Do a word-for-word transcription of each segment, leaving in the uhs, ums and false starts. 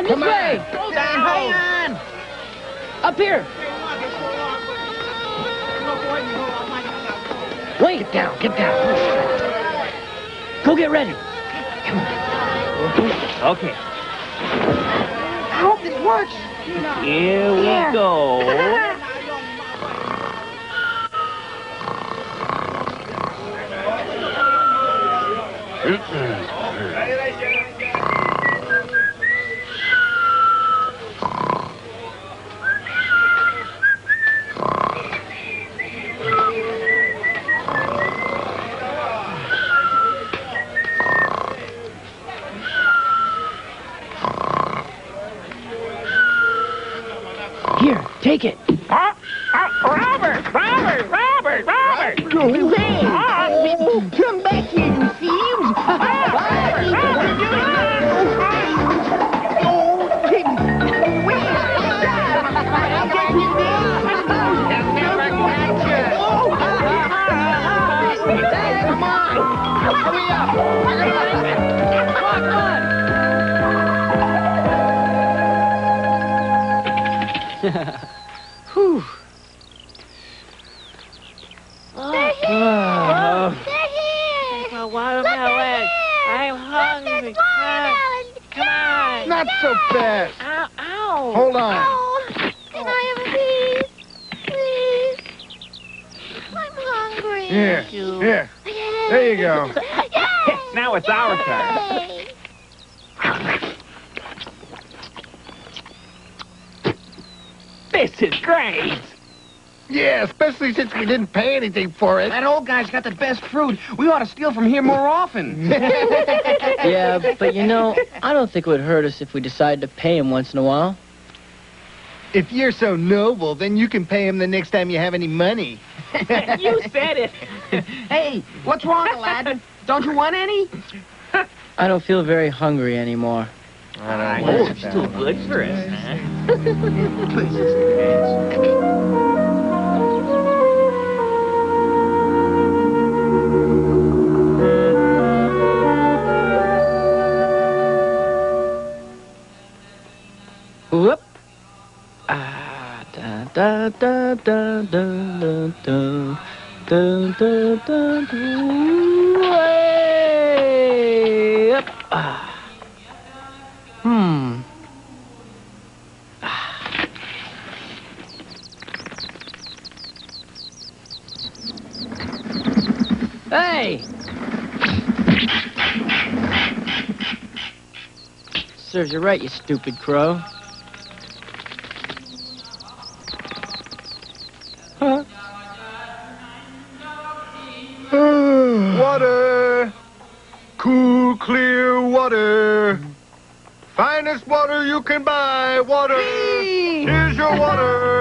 Come this way. on. Go down. Hang on. Up here. Wait. Get down, get down. Go get ready. Come on. Okay. I hope this works. Here we Yeah. go. Here, take it. Uh, uh, Robert! Robert! Robert! Robert! Oh, hey! Oh, come back here, you thieves! Robert! Robert! You Oh, hey, wait! I'll get you now! He'll never catch you! Oh, hey, come on! Hurry up! Come on, come on. Whew. They're here! Uh, They're here! Well, watermelon! Look, I'm Look, hungry! there's watermelon! Come on! Not so fast! Ow! Ow! Hold on. Oh, can I have a piece? Please? I'm hungry. Here, you. here. Yay. There you go. Yay. Now it's our turn. Yay. This is great! Yeah, especially since we didn't pay anything for it. That old guy's got the best fruit. We ought to steal from here more often. yeah, but you know, I don't think it would hurt us if we decided to pay him once in a while. If you're so noble, then you can pay him the next time you have any money. You said it! Hey, what's wrong, Aladdin? Don't you want any? I don't feel very hungry anymore. I Oh, it's too good for us, huh? Whoop. Ah, da da da da da da da da da da. Way up. Ah. Hmm. Ah. Hey! Serves you right, you stupid crow. Huh? Water! Cool, clear water! Finest water you can buy! Water! Here's your water!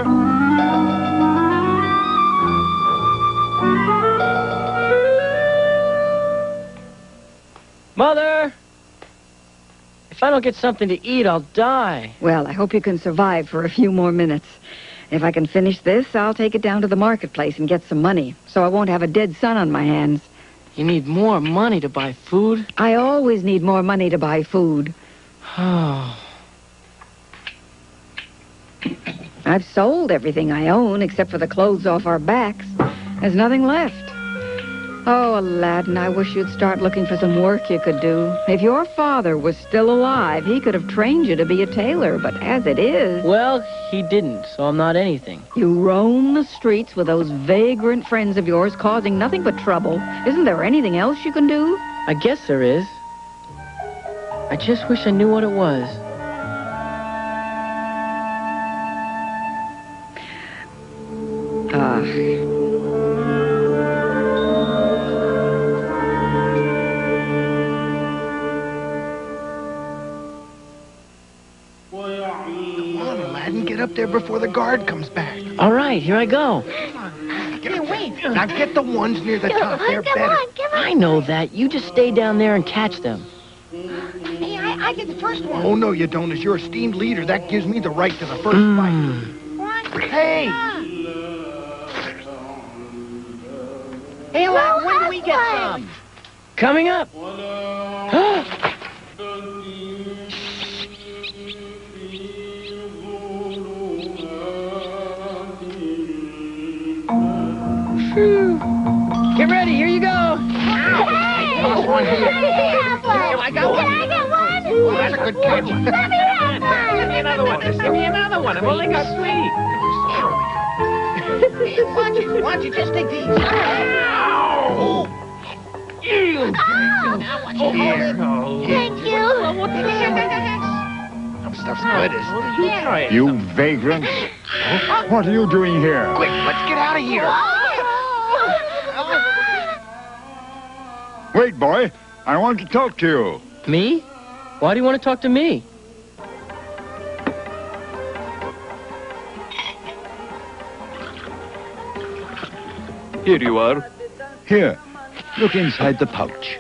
Mother! If I don't get something to eat, I'll die. Well, I hope you can survive for a few more minutes. If I can finish this, I'll take it down to the marketplace and get some money, so I won't have a dead son on my hands. You need more money to buy food? I always need more money to buy food. Oh. I've sold everything I own except for the clothes off our backs. There's nothing left. Oh, Aladdin, I wish you'd start looking for some work you could do. If your father was still alive, he could have trained you to be a tailor, but as it is... Well, he didn't, so I'm not anything. You roam the streets with those vagrant friends of yours, causing nothing but trouble. Isn't there anything else you can do? I guess there is. I just wish I knew what it was. Ah... Get up there before the guard comes back. All right, here I go. Get wait. Now get the ones near the top. They're Come better. on, come on. I know that. You just stay down there and catch them. Hey, I, I get the first one. Oh, no, you don't. As your esteemed leader, that gives me the right to the first Mm. fight. One, Hey! Hey, Aladdin, when do we get one. some? Coming up. one here. Let me have one. I got one. Can I get one? Oh, that's a good catch. Let me have one. Give me another one. Just give me another one. I've only got three. Why don't you, why don't you just take these? Ow! You. Oh, Now watch your hand. thank you. Some stuff's good, isn't it? You try it. You vagrants! What are you doing here? Quick, let's get out of here. Wait, boy. I want to talk to you. Me? Why do you want to talk to me? Here you are. Here, look inside the pouch.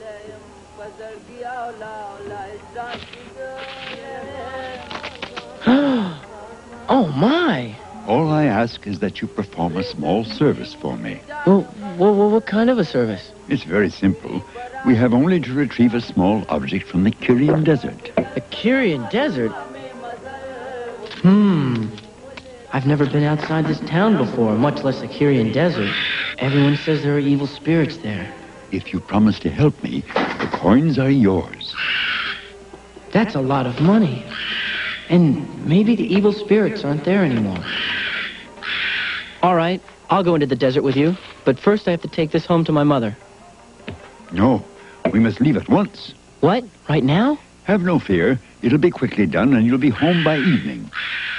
Oh, my. All I ask is that you perform a small service for me. Well, well, well, what kind of a service? It's very simple. We have only to retrieve a small object from the Kyrian Desert. The Kyrian Desert? Hmm. I've never been outside this town before, much less the Kyrian Desert. Everyone says there are evil spirits there. If you promise to help me, the coins are yours. That's a lot of money. And maybe the evil spirits aren't there anymore. All right, I'll go into the desert with you. But first I have to take this home to my mother. No, we must leave at once. What? Right now? Have no fear. It'll be quickly done, and you'll be home by evening.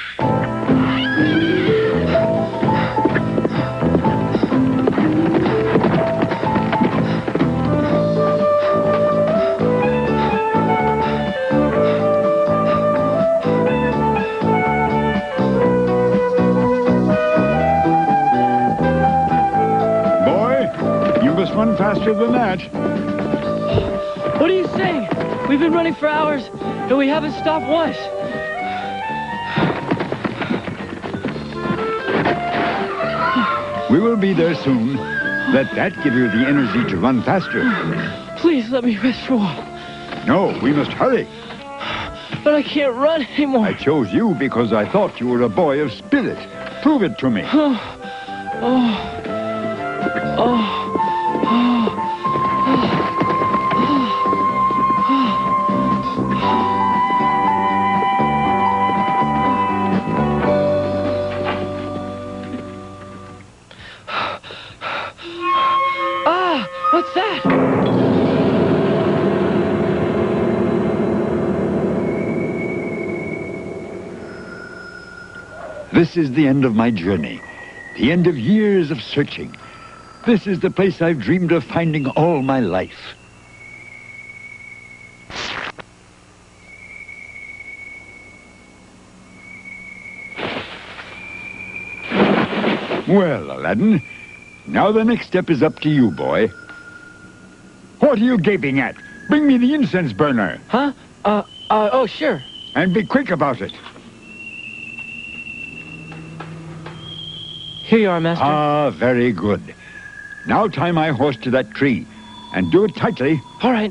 Run faster than that. What are you saying? We've been running for hours, and we haven't stopped once. We will be there soon. Let that give you the energy to run faster. Please let me rest for a while. No, we must hurry. But I can't run anymore. I chose you because I thought you were a boy of spirit. Prove it to me. Oh. Oh. Oh. What's that? This is the end of my journey, the end of years of searching. This is the place I've dreamed of finding all my life. Well, Aladdin, now the next step is up to you, boy. What are you gaping at? Bring me the incense burner. Huh? Uh, uh, oh, sure. And be quick about it. Here you are, Master. Ah, very good. Now tie my horse to that tree, and do it tightly. All right.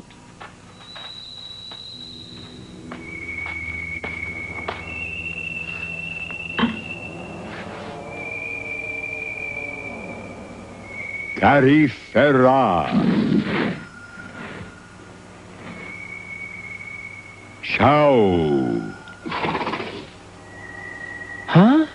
Carifera. Ciao. Huh?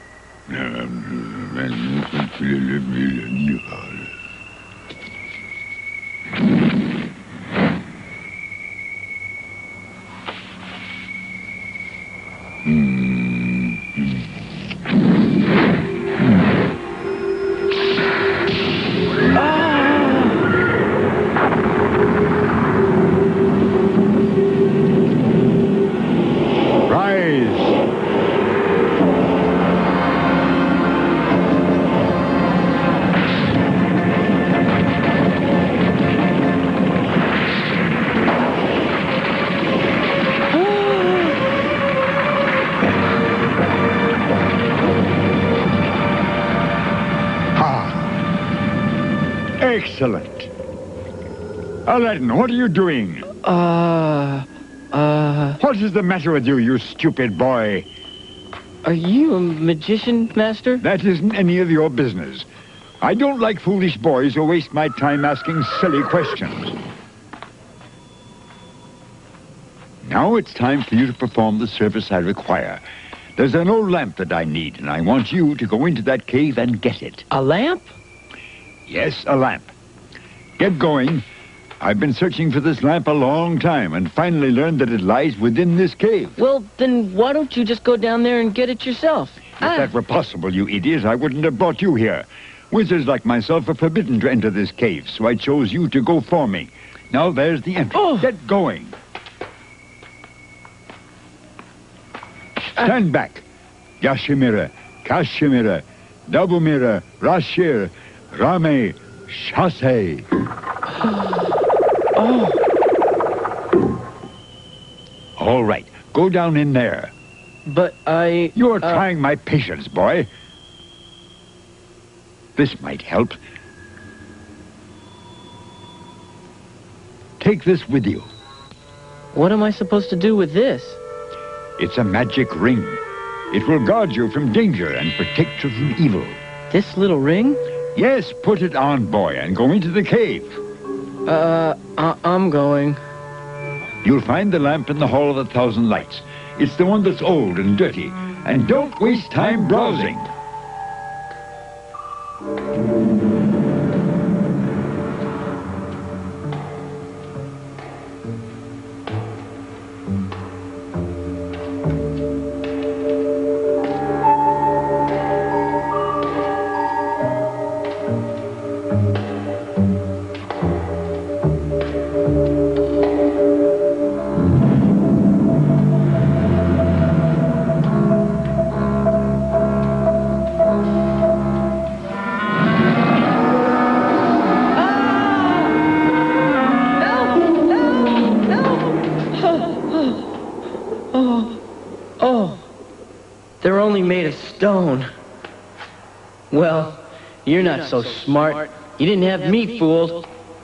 Excellent. Aladdin, what are you doing? Uh, uh... What is the matter with you, you stupid boy? Are you a magician, Master? That isn't any of your business. I don't like foolish boys who waste my time asking silly questions. Now it's time for you to perform the service I require. There's an old lamp that I need, and I want you to go into that cave and get it. A lamp? Yes, a lamp. Get going. I've been searching for this lamp a long time and finally learned that it lies within this cave. Well, then why don't you just go down there and get it yourself? If that were possible, you idiot, I wouldn't have brought you here. Wizards like myself are forbidden to enter this cave, so I chose you to go for me. Now there's the entrance. Oh. Get going. Stand back. Yashimira, Kashimira, Dabumira, Rashir, Rame, Shase. Oh. All right, go down in there. But I... You're uh, trying my patience, boy. This might help. Take this with you. What am I supposed to do with this? It's a magic ring. It will guard you from danger and protect you from evil. This little ring? Yes, put it on, boy, and go into the cave. Uh, I I'm going. You'll find the lamp in the Hall of a Thousand Lights. It's the one that's old and dirty. And don't waste time browsing. They're only made of stone. Well, you're not so smart. You didn't have me fooled.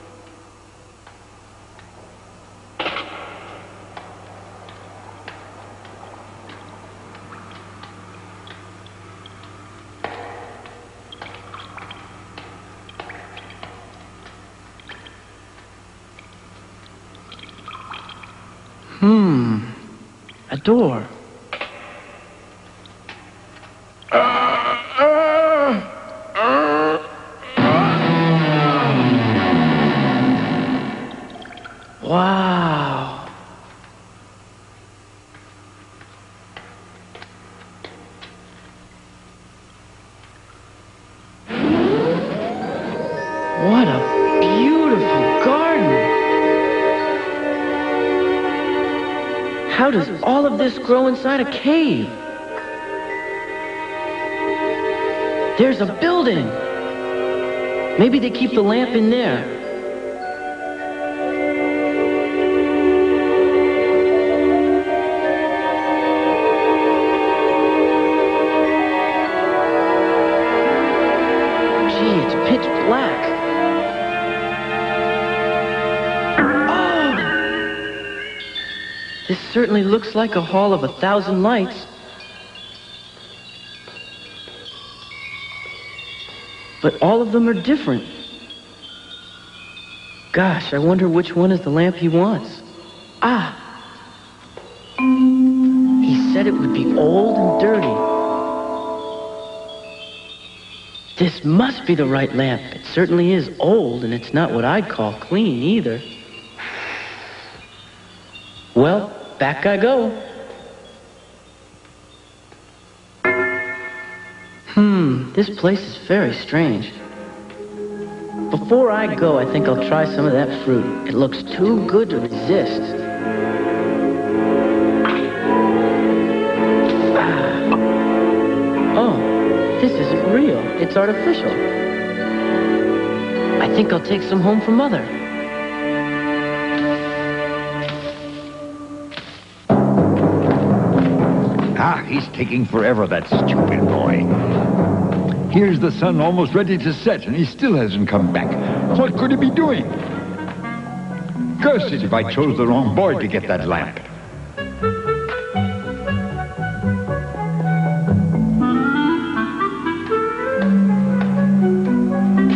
Hmm. A door. Wow. What a beautiful garden. How does all of this grow inside a cave? There's a building. Maybe they keep the lamp in there. Gee, it's pitch black. Oh! This certainly looks like a hall of a thousand lights. But all of them are different. Gosh, I wonder which one is the lamp he wants. Ah! He said it would be old and dirty. This must be the right lamp. It certainly is old, and it's not what I'd call clean either. Well, back I go. Hmm, this place is very strange. Before I go, I think I'll try some of that fruit. It looks too good to resist. Ah. Oh, this isn't real. It's artificial. I think I'll take some home for Mother. Ah, he's taking forever, that stupid boy. Here's the sun almost ready to set, and he still hasn't come back. What could he be doing? Curse it if I chose the wrong boy to get that lamp.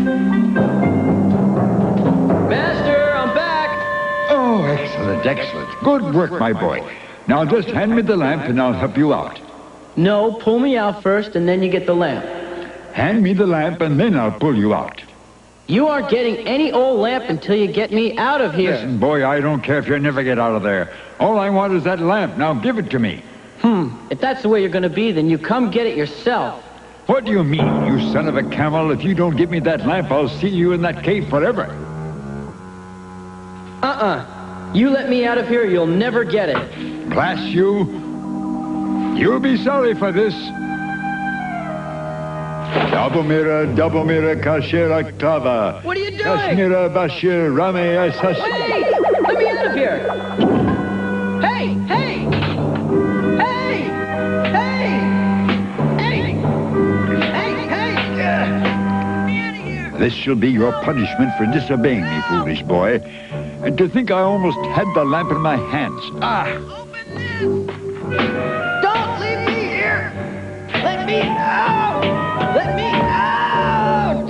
Master, I'm back! Oh, excellent, excellent. Good work, my boy. Now just hand me the lamp and I'll help you out. No, pull me out first and then you get the lamp. Hand me the lamp and then I'll pull you out. You aren't getting any old lamp until you get me out of here. Listen, boy, I don't care if you never get out of there. All I want is that lamp. Now give it to me. Hmm, if that's the way you're gonna be, then you come get it yourself. What do you mean, you son of a camel? If you don't give me that lamp, I'll see you in that cave forever. Uh-uh. You let me out of here, you'll never get it. Blast you. You'll be sorry for this. Dabomira, Dabomira, Kasher Aktava. What are you doing? Kasmira, Bashir, Rame, Asas. Wait! Let me out of here! Hey! Hey! Hey! Hey! Hey! Hey! Hey! Get me out of here! This shall be your punishment for disobeying me, foolish boy. And to think I almost had the lamp in my hands. Ah! Open this! Don't leave me here! Let me out! Let me out!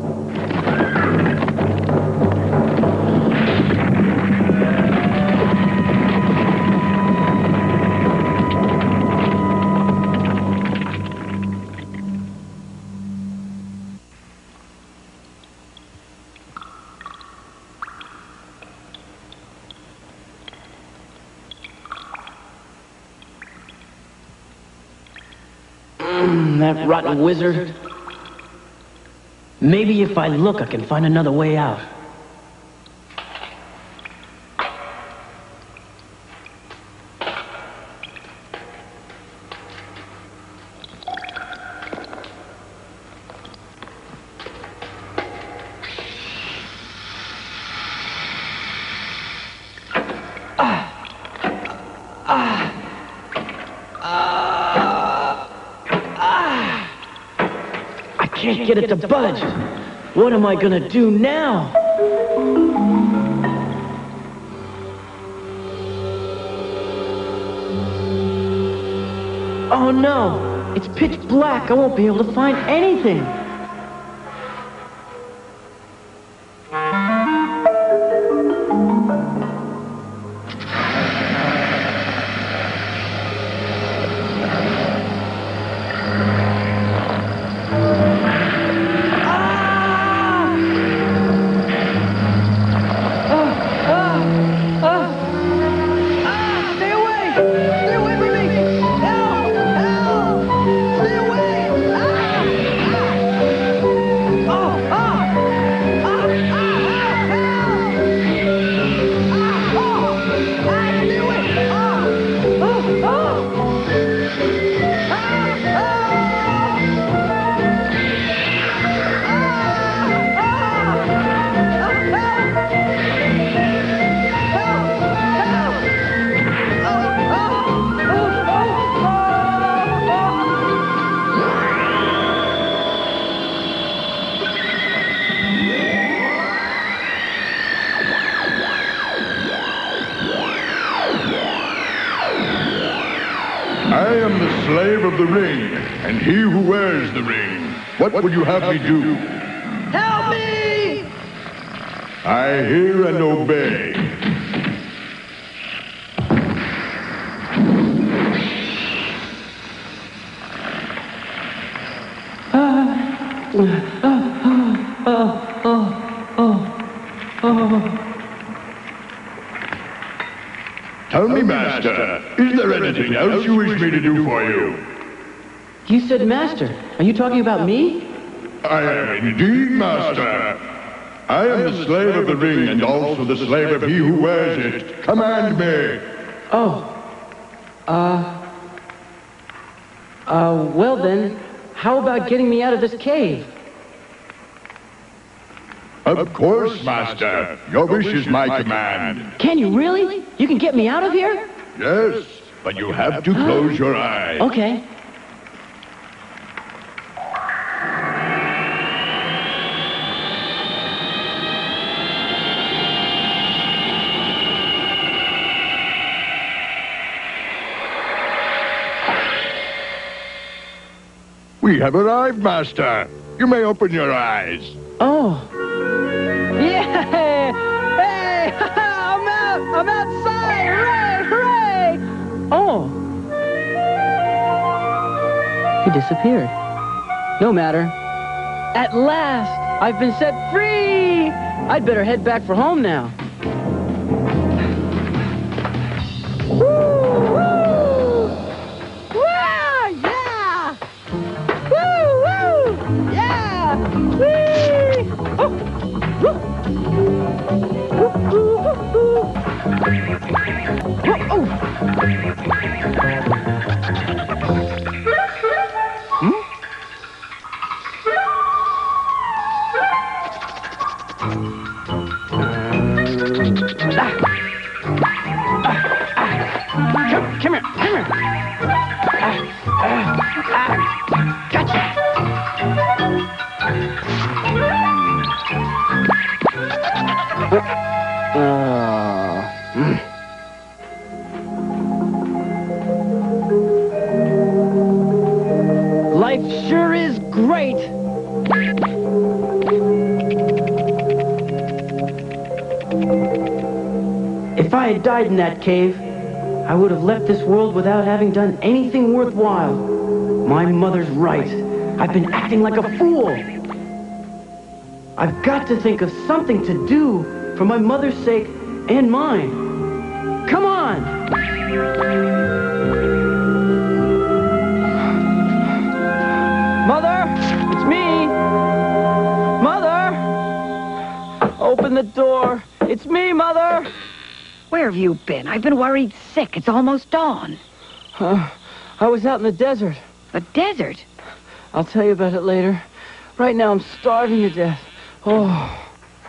Mm, that rotten wizard. Maybe if I look, I can find another way out. I can't get it to budge. What am I gonna do now? Oh no! It's pitch black. I won't be able to find anything. I am the slave of the ring, and he who wears the ring. What would you have me do? Help me! I hear and obey. Tell me, Master, is there anything else you wish me to do for you? You said master. Are you talking about me? I am indeed Master. I am the slave of the ring and also the slave of he who wears it. Command me. Oh. Uh... Uh, well then, how about getting me out of this cave? Of course, Master. Your wish is my command. Can you really? You can get me out of here? Yes, but you have to close your eyes. Okay. We have arrived, Master. You may open your eyes. Oh. Yeah! Hey! I'm out! I'm outside! Right! disappeared. No matter. At last, I've been set free! I'd better head back for home now. Woo! Woo! Wah! Yeah! Woo! Woo! Yeah! Whee! Oh! Woo! Woo! Woo! Woo! Oh! Oh! Hmm? Ah. Come, come here, come here. Ah, ah, ah. Gotcha. Uh, mm. Life sure is great. If I had died in that cave, I would have left this world without having done anything worthwhile. My mother's right. I've been acting like a fool. I've got to think of something to do for my mother's sake and mine. Come on! Mother! It's me! Mother! Open the door! It's me, Mother! Where have you been? I've been worried sick. It's almost dawn. Uh, I was out in the desert. The desert? I'll tell you about it later. Right now, I'm starving to death. Oh.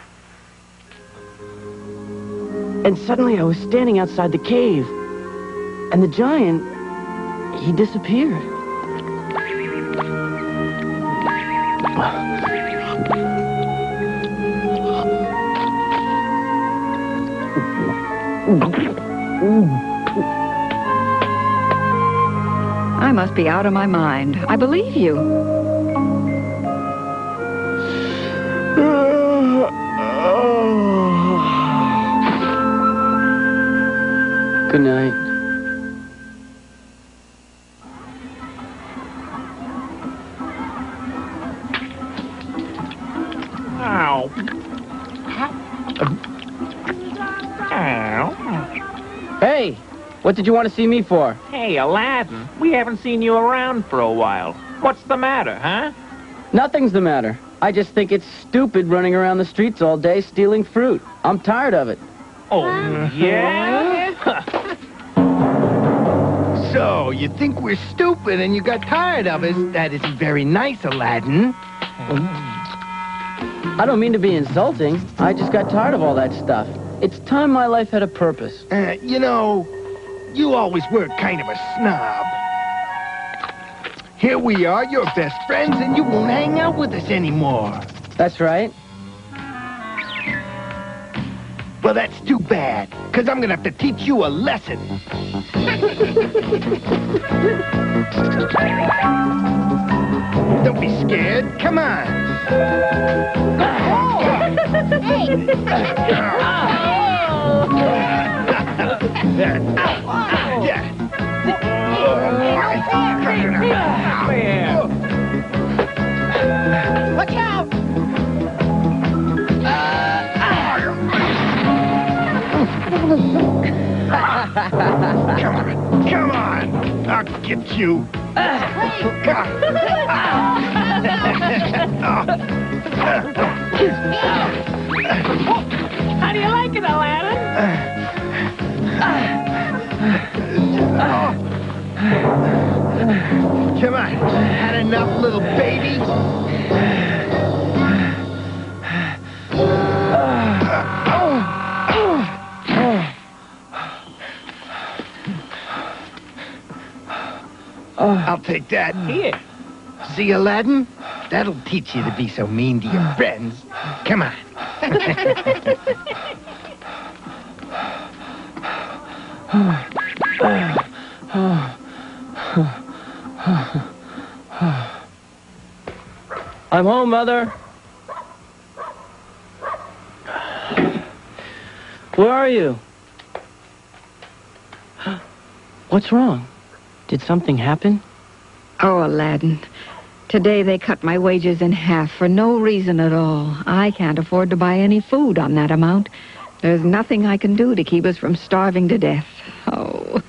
And suddenly, I was standing outside the cave. And the giant, he disappeared. I must be out of my mind. I believe you. Good night. Ow. Ow. Hey, what did you want to see me for? Hey, Aladdin, we haven't seen you around for a while. What's the matter, huh? Nothing's the matter. I just think it's stupid running around the streets all day stealing fruit. I'm tired of it. Oh, yeah? So, you think we're stupid and you got tired of us? That isn't very nice, Aladdin. I don't mean to be insulting. I just got tired of all that stuff. It's time my life had a purpose. Uh, you know, you always were kind of a snob. Here we are, your best friends, and you won't hang out with us anymore. That's right. Well, that's too bad, because I'm going to have to teach you a lesson. Don't be scared. Come on. Watch out! Come on, come on. I'll get you. How do you like it, Aladdin? Come on. Had enough, little baby? I'll take that. Here. See, Aladdin? That'll teach you to be so mean to your friends. Come on. I'm home, Mother. Where are you? What's wrong? Did something happen? Oh, Aladdin. Today they cut my wages in half for no reason at all. I can't afford to buy any food on that amount. There's nothing I can do to keep us from starving to death. Oh.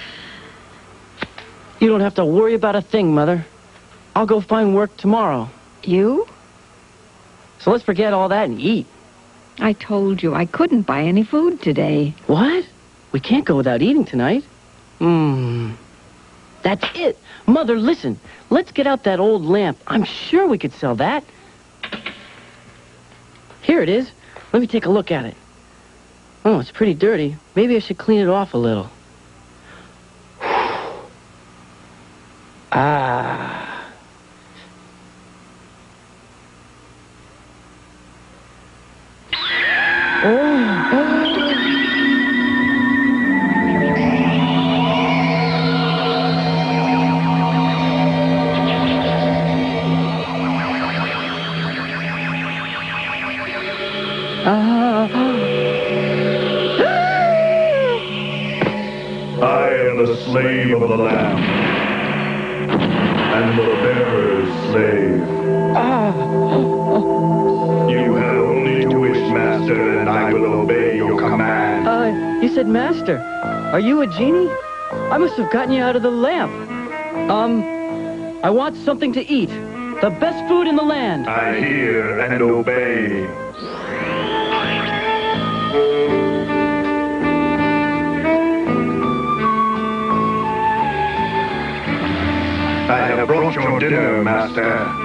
You don't have to worry about a thing, Mother. I'll go find work tomorrow. You? So let's forget all that and eat. I told you I couldn't buy any food today. What? We can't go without eating tonight. Hmm. That's it. Mother, listen. Let's get out that old lamp. I'm sure we could sell that. Here it is. Let me take a look at it. Oh, it's pretty dirty. Maybe I should clean it off a little. Ah. Oh, oh. Ah. I am the slave of the lamp, and the bearer's slave. Ah. You have only to wish, master, and I will obey your command. Uh, you said master. Are you a genie? I must have gotten you out of the lamp. Um, I want something to eat. The best food in the land. I hear and obey. I have brought your dinner, master.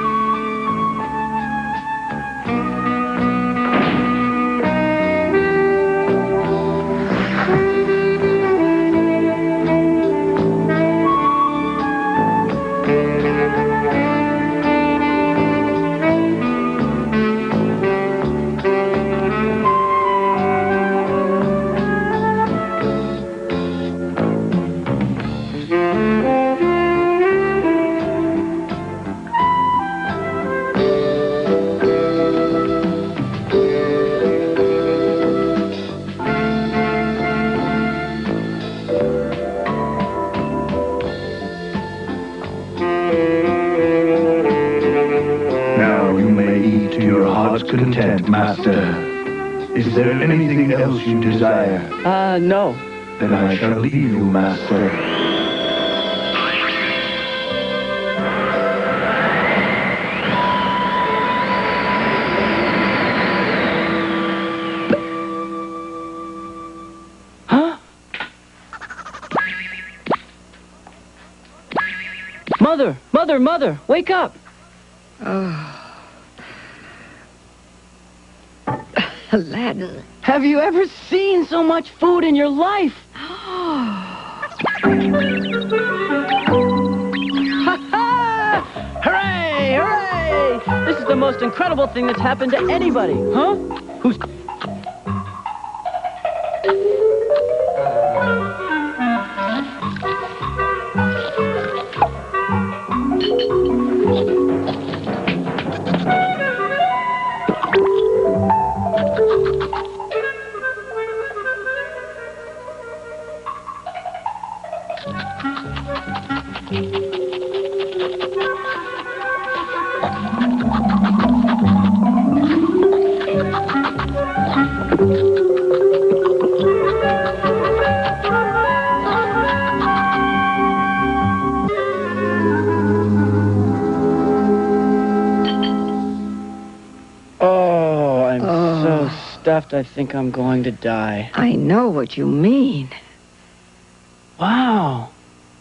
Content, master. Is there anything else you desire? Uh, no. Then I shall leave you, master. Huh? Mother, mother, mother, wake up! Oh. Aladdin. Have you ever seen so much food in your life? Ha-ha! Hooray! Hooray! This is the most incredible thing that's happened to anybody. Huh? Who's... I think I'm going to die. I know what you mean. Wow.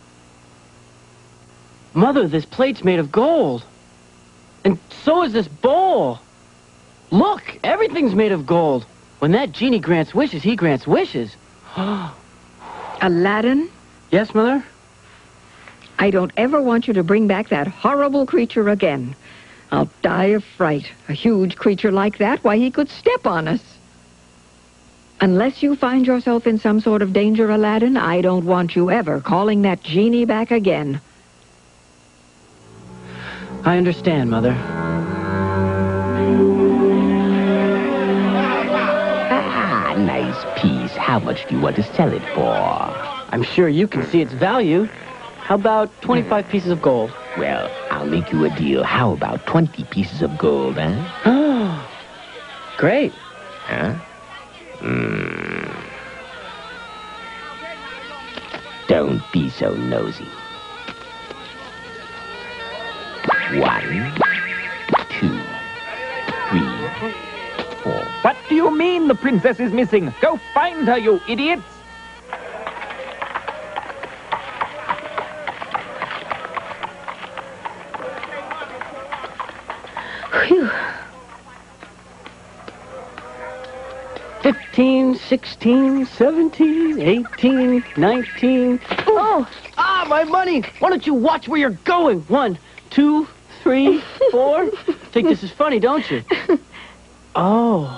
Mother, this plate's made of gold. And so is this bowl. Look, everything's made of gold. When that genie grants wishes, he grants wishes. Aladdin? Yes, Mother? I don't ever want you to bring back that horrible creature again. I'll die of fright. A huge creature like that, why, he could step on us. Unless you find yourself in some sort of danger, Aladdin, I don't want you ever calling that genie back again. I understand, Mother. Ah, nice piece. How much do you want to sell it for? I'm sure you can see its value. How about twenty-five pieces of gold? Well, I'll make you a deal. How about twenty pieces of gold, huh? Great. Huh? Mm. Don't be so nosy. One, two, three, four. What do you mean the princess is missing? Go find her, you idiots! Phew. Fifteen, sixteen, seventeen, eighteen, nineteen. Oh! Ah, my money! Why don't you watch where you're going? One, two, three, four. Think this is funny, don't you? Oh.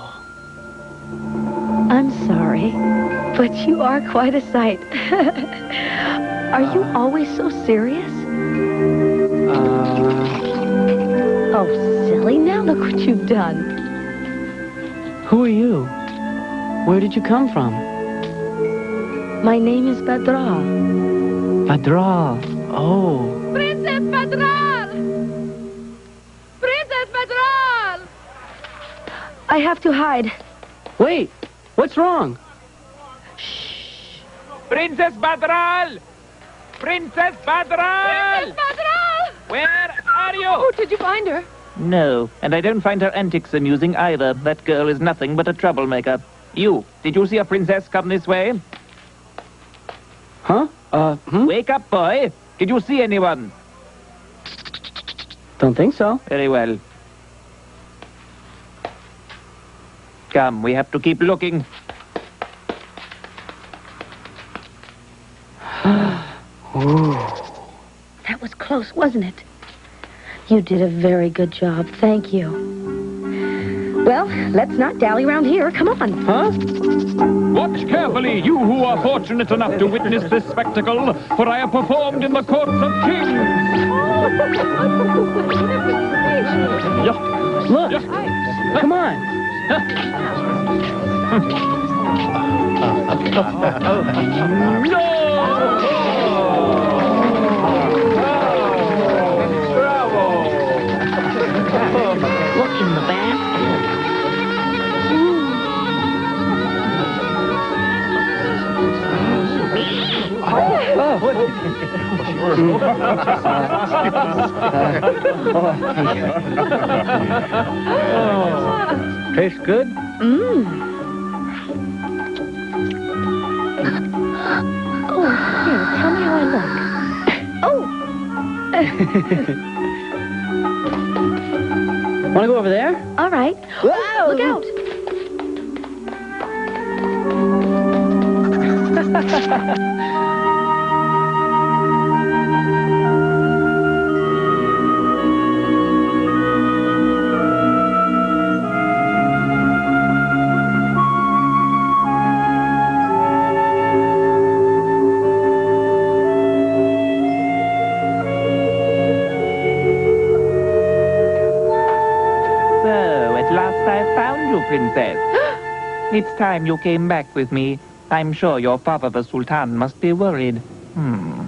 I'm sorry, but you are quite a sight. Are you always so serious? Uh, Oh, silly, now look what you've done. who are you? Where did you come from? My name is Madral. Madral. Oh. Princess Madral! Princess Madral! I have to hide. Wait, what's wrong? Princess Madral! Princess Madral! Princess Madral! Where are you? Oh, did you find her? No, and I don't find her antics amusing either. That girl is nothing but a troublemaker. You, did you see a princess come this way? Huh? Uh, hmm? Wake up, boy. Did you see anyone? Don't think so. Very well. Come, we have to keep looking. Ooh. That was close, wasn't it? You did a very good job. Thank you. Well, let's not dally around here. Come on. Huh? Watch carefully, you who are fortunate enough to witness this spectacle, for I have performed in the courts of kings. Look. Come on. Look in the basket. Oh. Tastes good? Mmm. Oh, here, tell me how I look. Oh! Want to go over there? All right. Whoa! Look out. Princess. It's time you came back with me. I'm sure your father, the Sultan, must be worried. Hmm.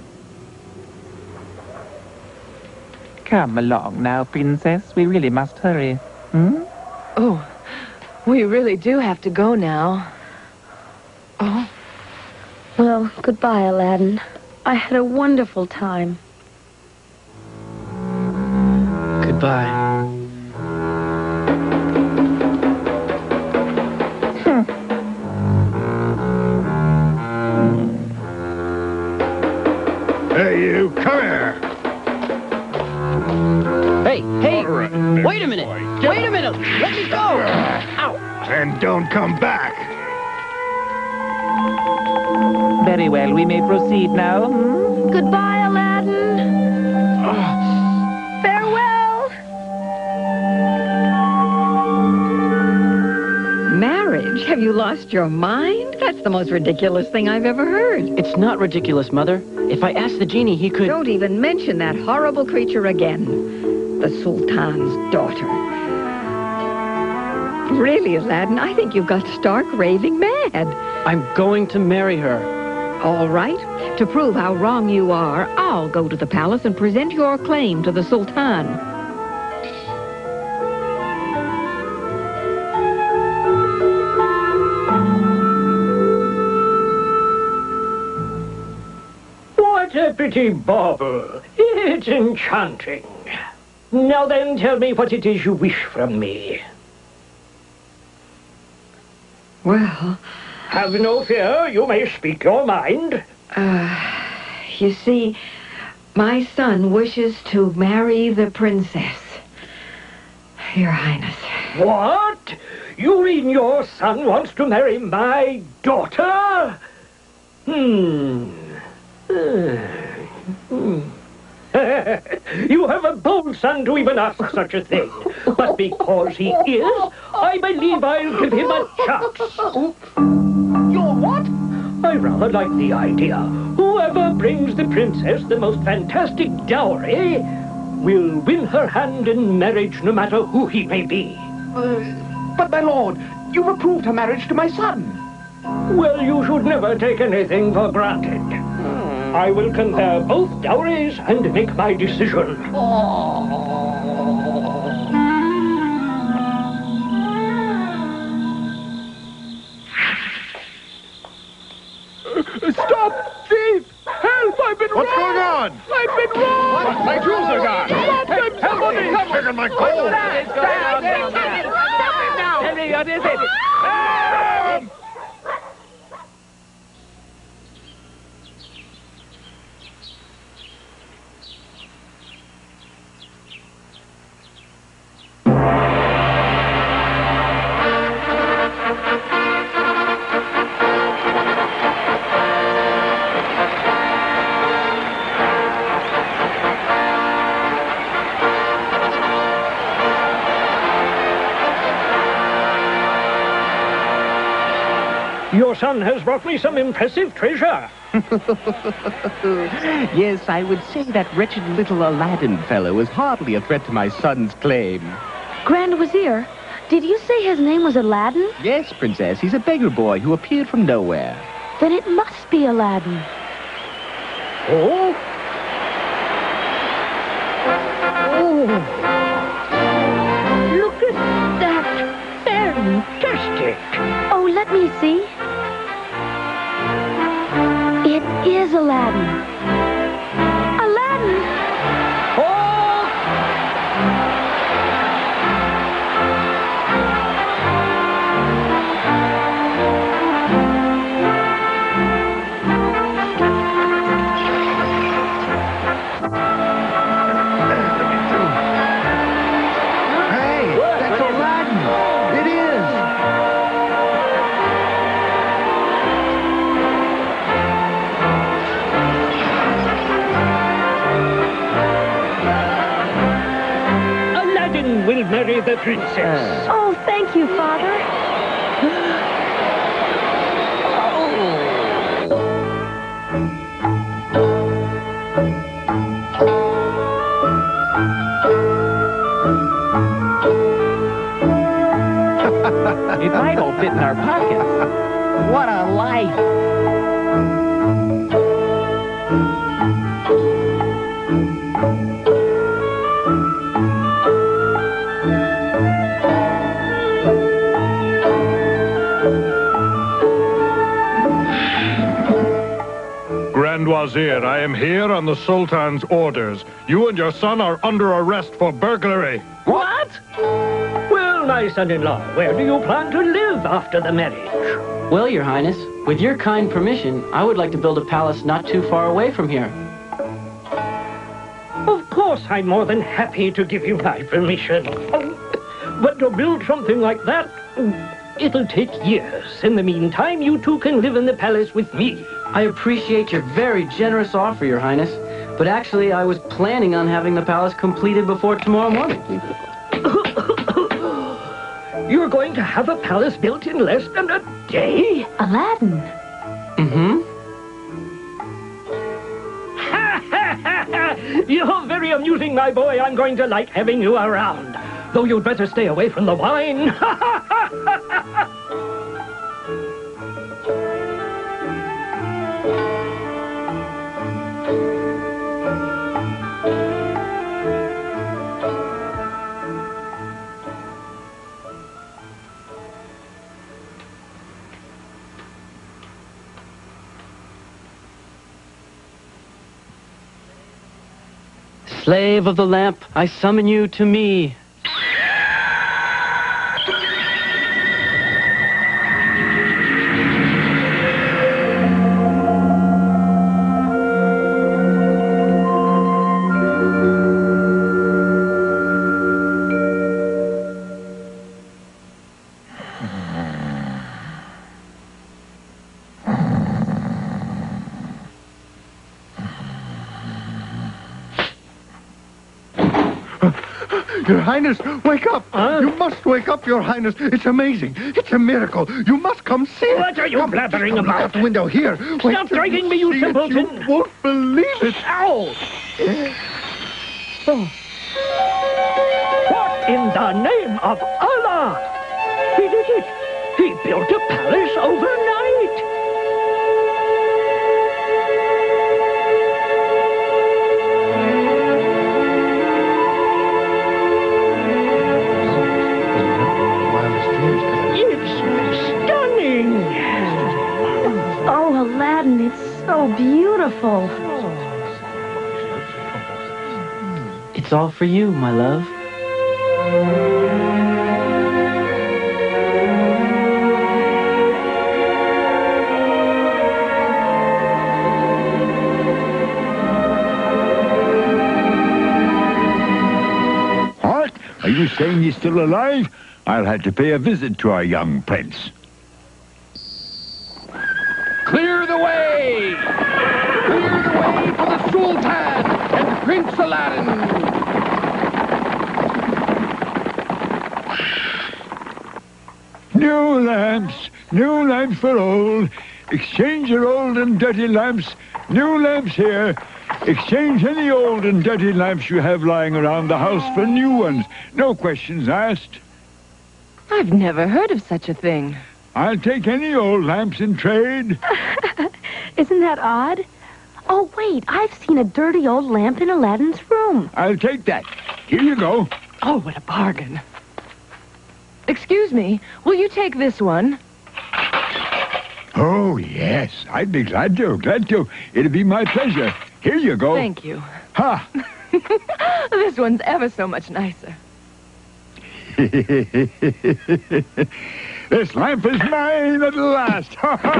Come along now, Princess. We really must hurry. Hmm? Oh, we really do have to go now. Oh. Well, goodbye, Aladdin. I had a wonderful time. Goodbye. Hey, you, come here. Hey, hey, All right, wait a minute. boy. Wait a minute. Let me go. Ow. And don't come back. Very well, we may proceed now. Hmm? Goodbye, Aladdin. Farewell. Marriage? Have you lost your mind? That's the most ridiculous thing I've ever heard. It's not ridiculous, Mother. If I asked the genie, he could... Don't even mention that horrible creature again. The Sultan's daughter. Really, Aladdin, I think you've got stark raving mad. I'm going to marry her. All right. To prove how wrong you are, I'll go to the palace and present your claim to the Sultan. What a pretty bauble. It's enchanting. Now then, tell me what it is you wish from me. Well... Have no fear, you may speak your mind. Uh, you see, my son wishes to marry the princess. Your Highness. What? You mean your son wants to marry my daughter? Hmm. Uh, hmm. You have a bold son to even ask such a thing. But because he is, I believe I'll give him a chance. You're what? I rather like the idea. Whoever brings the princess the most fantastic dowry will win her hand in marriage no matter who he may be. Uh, but, my lord, you've approved her marriage to my son. Well, you should never take anything for granted. I will compare both dowries and make my decision. Stop! Thief! Help! I've been What's robbed! going on? I've been robbed! What? My jewels are gone! Stop them! Somebody! He's taking my gold! What is it? Your son has brought me some impressive treasure. Yes, I would say that wretched little Aladdin fellow is hardly a threat to my son's claim. Grand Wazir, did you say his name was Aladdin? Yes, Princess, he's a beggar boy who appeared from nowhere. Then it must be Aladdin. Oh? Oh. Look at that. Fantastic. Oh, let me see. It is Aladdin. Aladdin! Oh! Hey, that's Aladdin. It is. Aladdin will marry the princess. Oh, thank you, Father. It might all fit in our pockets. What a life! Grand Wazir, I am here on the Sultan's orders. You and your son are under arrest for burglary. What? Well, my son-in-law, where do you plan to live after the marriage? Well, Your Highness, with your kind permission, I would like to build a palace not too far away from here. Of course, I'm more than happy to give you my permission. But to build something like that, it'll take years. In the meantime, you two can live in the palace with me. I appreciate your very generous offer, Your Highness. But actually, I was planning on having the palace completed before tomorrow morning. You're going to have a palace built in less than a day? Aladdin. Mm-hmm. You're very amusing, my boy. I'm going to like having you around. Though you'd better stay away from the wine. Slave of the lamp, I summon you to me. Your Highness, wake up! Huh? You must wake up, Your Highness. It's amazing. It's a miracle. You must come see it. What are you come, blabbering come, about? Out the window here. Wait Stop dragging me, you simpleton! You won't believe it. Ow! Oh. What in the name of Allah? He did it. He built a palace overnight. Aladdin, it's so beautiful. It's all for you, my love. What? Are you saying he's still alive? I'll have to pay a visit to our young prince. Clear the way! Clear the way for the Sultan and Prince Aladdin! New lamps, new lamps for old. Exchange your old and dirty lamps. New lamps here. Exchange any old and dirty lamps you have lying around the house for new ones. No questions asked. I've never heard of such a thing. I'll take any old lamps in trade. Isn't that odd? Oh, wait, I've seen a dirty old lamp in Aladdin's room. I'll take that. Here you go. Oh, what a bargain. Excuse me, will you take this one? Oh, yes, I'd be glad to, glad to. It'd be my pleasure. Here you go. Thank you. Ha! This one's ever so much nicer. This lamp is mine at last.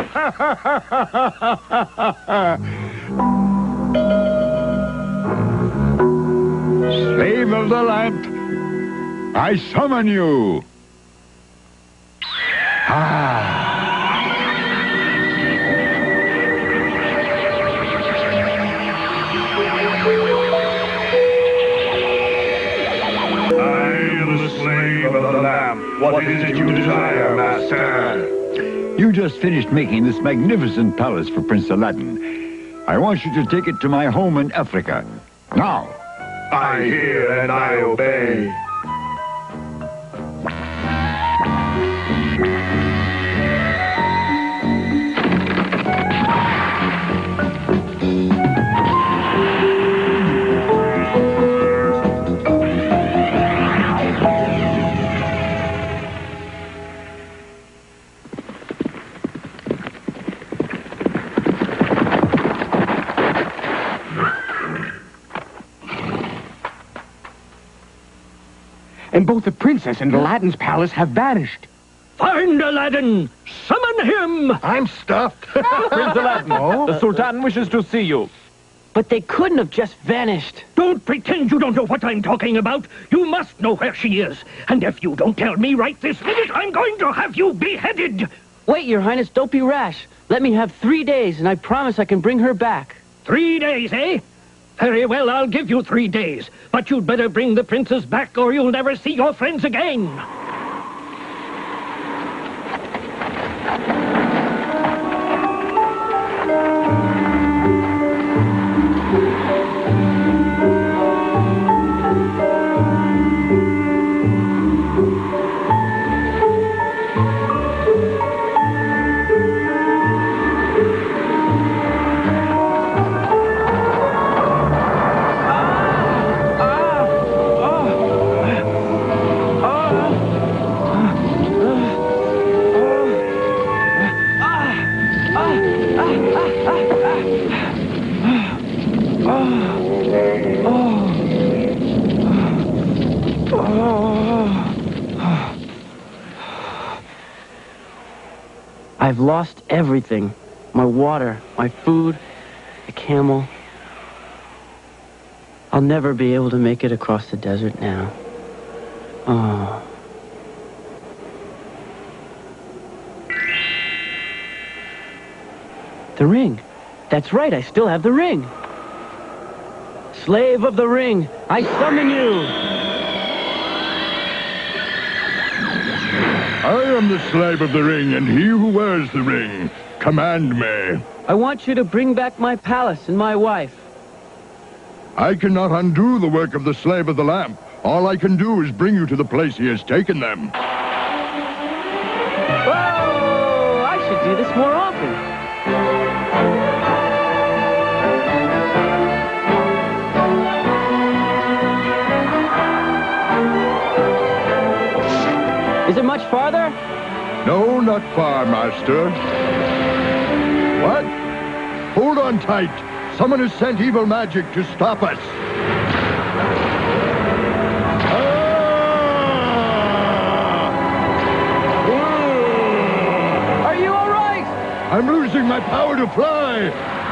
Slave of the lamp, I summon you. Ah. What is it you desire, Master? You just finished making this magnificent palace for Prince Aladdin. I want you to take it to my home in Africa. Now. I hear and I obey. And both the princess and Aladdin's palace have vanished. Find Aladdin! Summon him! I'm stuffed. Prince Aladdin, oh? The Sultan wishes to see you. But they couldn't have just vanished. Don't pretend you don't know what I'm talking about. You must know where she is. And if you don't tell me right this minute, I'm going to have you beheaded. Wait, Your Highness, don't be rash. Let me have three days, and I promise I can bring her back. Three days, eh? Very well, I'll give you three days. But you'd better bring the princess back or you'll never see your friends again. I've lost everything. My water, my food, the camel. I'll never be able to make it across the desert now. Oh. The ring. That's right, I still have the ring. Slave of the ring, I summon you. I am the slave of the ring, and he who wears the ring. Command me. I want you to bring back my palace and my wife. I cannot undo the work of the slave of the lamp. All I can do is bring you to the place he has taken them. Whoa! I should do this more often. Is it much farther? No, not far, master. What? Hold on tight. Someone has sent evil magic to stop us. Ah! Are you all right? I'm losing my power to fly.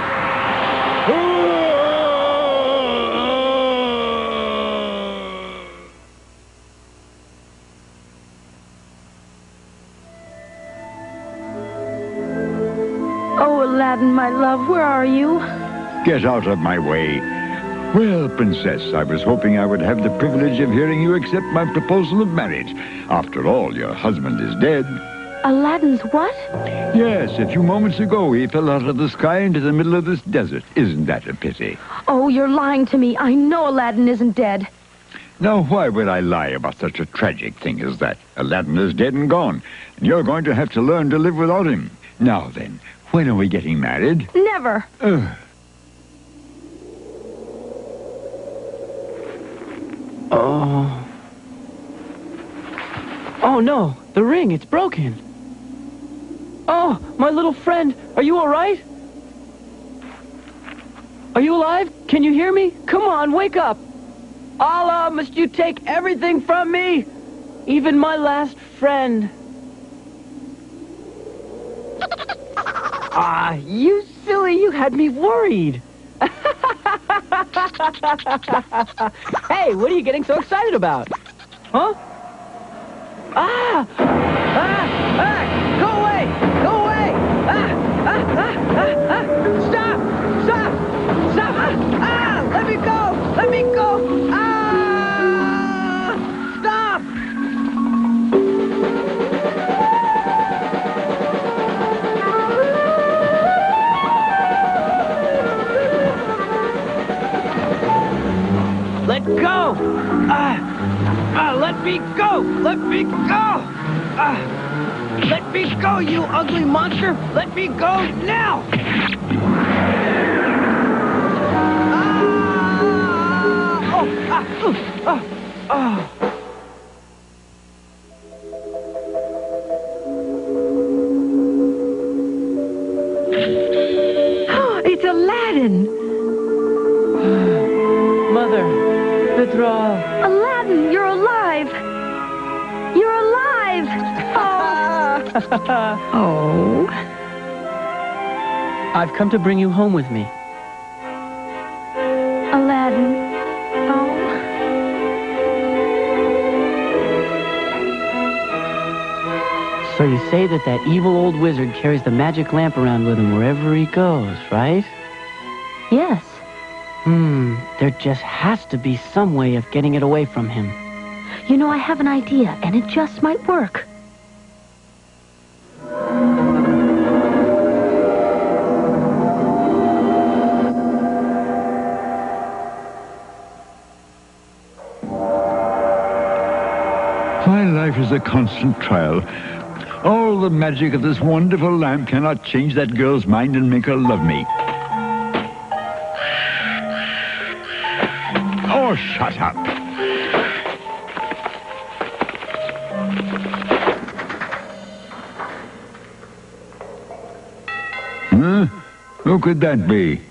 Oh, Aladdin, my love, where are you? Get out of my way. Well, Princess, I was hoping I would have the privilege of hearing you accept my proposal of marriage. After all, your husband is dead. Aladdin's what? Yes, a few moments ago he fell out of the sky into the middle of this desert. Isn't that a pity? Oh, you're lying to me. I know Aladdin isn't dead. Now, why would I lie about such a tragic thing as that? Aladdin is dead and gone, and you're going to have to learn to live without him. Now then, when are we getting married? Never. Ugh. Oh. Oh, no. The ring, it's broken. Oh, my little friend. Are you all right? Are you alive? Can you hear me? Come on, wake up. Allah, must you take everything from me? Even my last friend. Ah, you silly. You had me worried. Hey, what are you getting so excited about? Huh? Ah! Ah! Ah! Go away! Go away! Ah! Ah! Ah! Ah! Ah! Stop! Stop! Stop! Ah! Ah! Let me go! Let me go! Ah! Stop! Let go! Ah! Ah! Let me go! Let me go! Ah! Let me go, you ugly monster! Let me go now! Ah! Oh! Ah! Ooh! Ah! Ah! It's Aladdin! Mother! Madral! Aladdin, you're alive! You're alive! Oh! Oh. I've come to bring you home with me. Aladdin. Oh. So you say that that evil old wizard carries the magic lamp around with him wherever he goes, right? Yes. Hmm, there just has to be some way of getting it away from him. You know, I have an idea, and it just might work. My life is a constant trial. All the magic of this wonderful lamp cannot change that girl's mind and make her love me. Oh, shut up. Huh? Who could that be?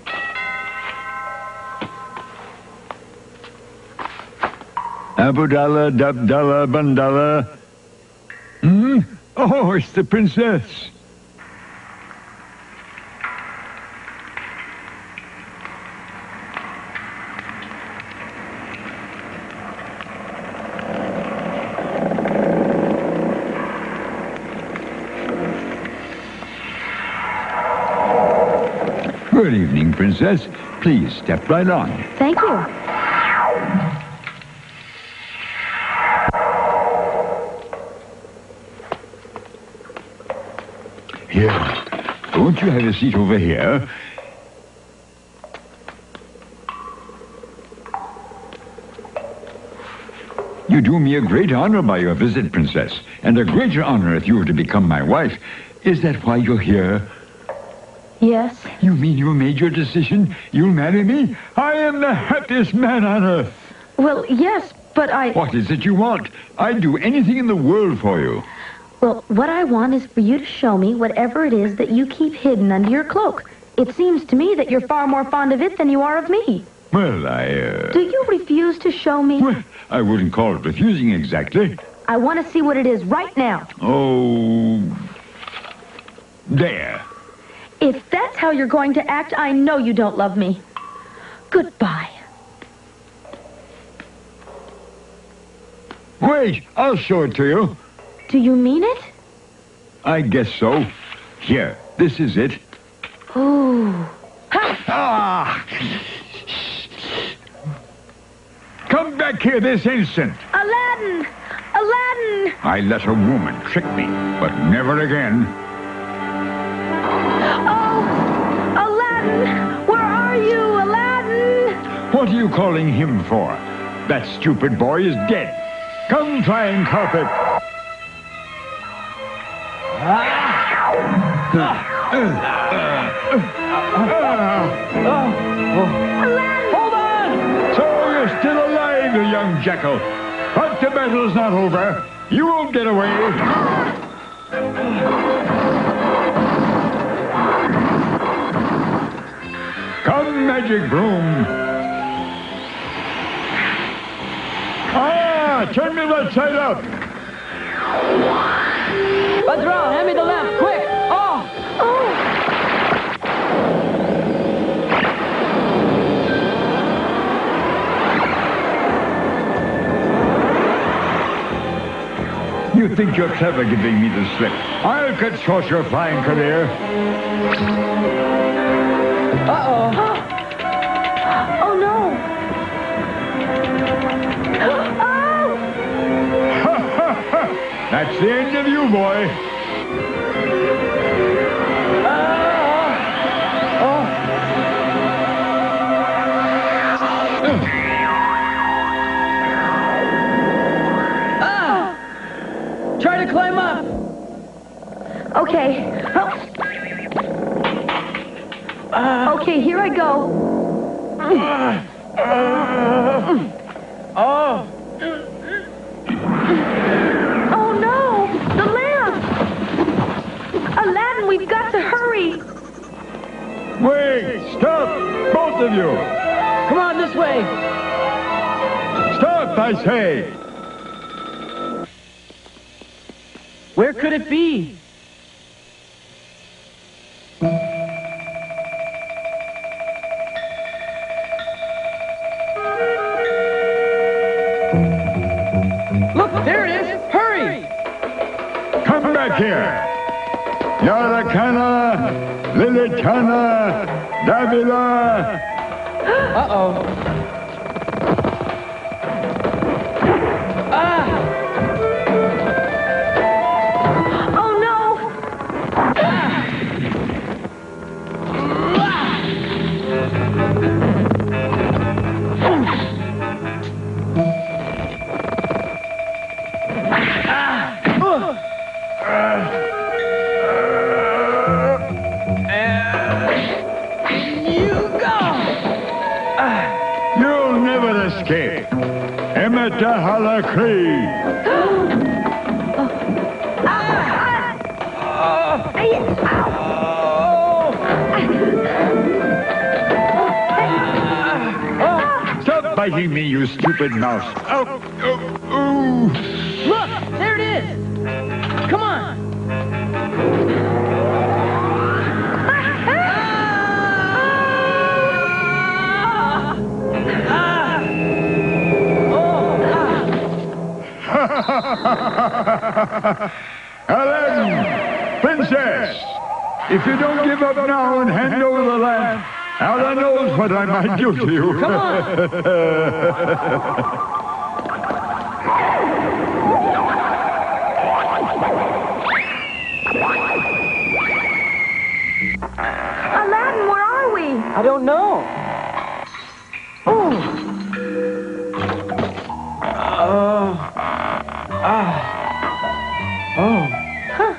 Abudallah, Dabdallah, Bandallah. Hmm? Oh, it's the princess. Good evening, Princess. Please step right on. Thank you. Here. Won't you have a seat over here? You do me a great honor by your visit, Princess, and a greater honor if you were to become my wife. Is that why you're here? Yes. You mean you made your decision? You'll marry me? I am the happiest man on earth. Well, yes, but I... What is it you want? I'd do anything in the world for you. Well, what I want is for you to show me whatever it is that you keep hidden under your cloak. It seems to me that you're far more fond of it than you are of me. Well, I, uh... Do you refuse to show me? Well, I wouldn't call it refusing exactly. I want to see what it is right now. Oh... There. If that's how you're going to act, I know you don't love me. Goodbye. Wait, I'll show it to you. Do you mean it? I guess so. Here, this is it. Ooh. Ha! Ah! Come back here this instant. Aladdin! Aladdin! I let a woman trick me, but never again. Oh! Aladdin! Where are you, Aladdin? What are you calling him for? That stupid boy is dead. Come, flying carpet. Aladdin! Hold on! So you're still alive, you young jackal. But the battle's not over. You won't get away. Come, magic broom. Ah, turn me right side up. Madral, hand me the lamp, quick! Oh! You think you're clever giving me the slip. I'll cut short your flying career. Uh-oh. Oh, no. Oh! That's the end of you, boy. Try to climb up. Okay. Oh. Uh, Okay, here I go. uh, uh, oh. Oh, no! The lamp! Aladdin, we've got to hurry. Wait! Stop! Both of you! Come on, this way. Stop, I say! Where could it be? Look, there it is! Hurry! Come back here! Yaracana, Lilicana, Davila! Uh-oh. Ah! Oh, no! You'll never escape. Emeta Halakri. Stop biting me, you stupid mouse. Oh, oh, ooh. Look, there it is. Come on. Aladdin, princess, if you don't give up up now and hand over the lamp. Allah knows what I might do to you. Come on. Aladdin, where are we? I don't know. Oh. Uh, ah. Oh. Huh.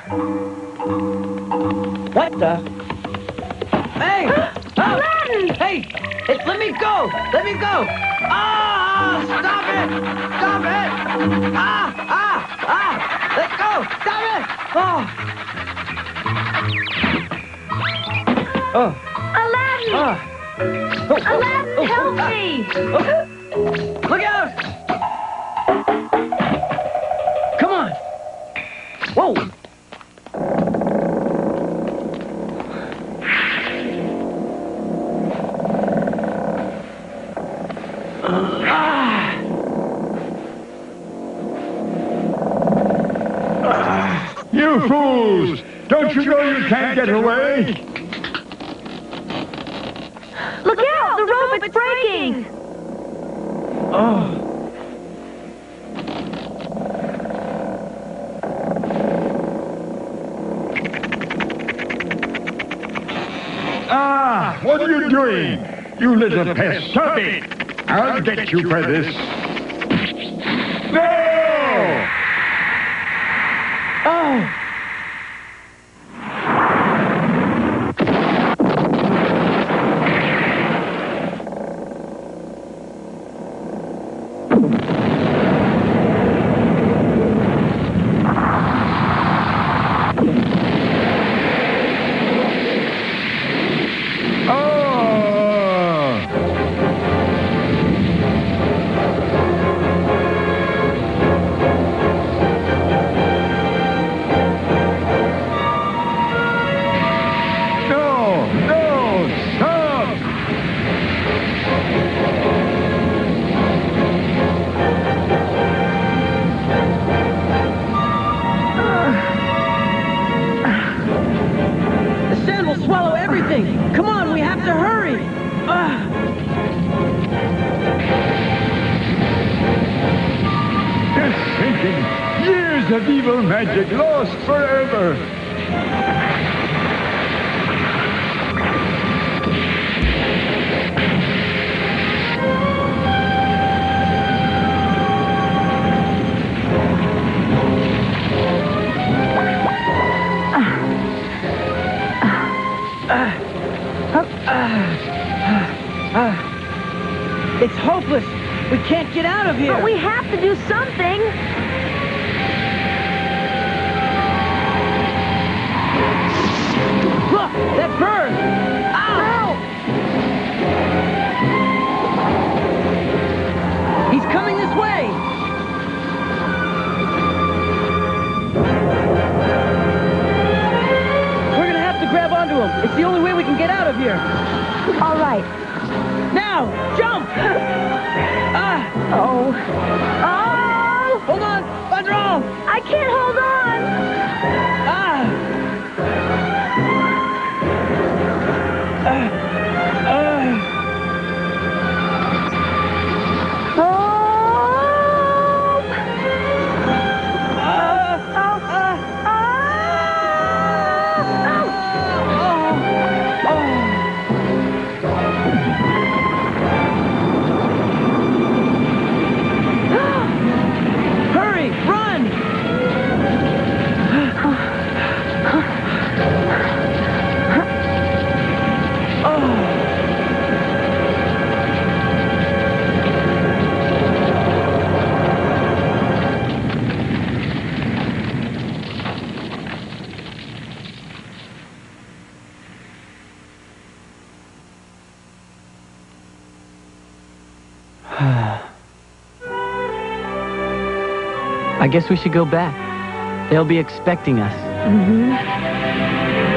What the? Hey! Aladdin! Hey! Hey, let me go! Let me go! Ah! Stop it! Stop it! Ah! Ah! Ah! Let go! Stop it! Oh! Oh! Aladdin! Ah! Oh, oh, Aladdin, oh, help ah. me! Oh. Look out! Come on! Whoa! You fools! Don't you know you can't get away? Look out! The rope, it's breaking! Oh. Ah! What are you doing? You little pest! Stop it! I'll get you for this. No! Oh! Come on, we have to hurry! Ah. Just thinking, years of evil magic lost forever. It's hopeless. We can't get out of here. But we have to do something. Look, that bird. Ow! He's coming this way. We're gonna have to grab onto him. It's the only way we can get out of here. All right. Now, jump! Ah! Oh. Oh! Hold on! Madral! I can't hold on! Ah! Uh, uh. Oh! Ah! Oh! Ah! Oh! Oh! Hurry! Run! I guess we should go back. They'll be expecting us. Mm-hmm.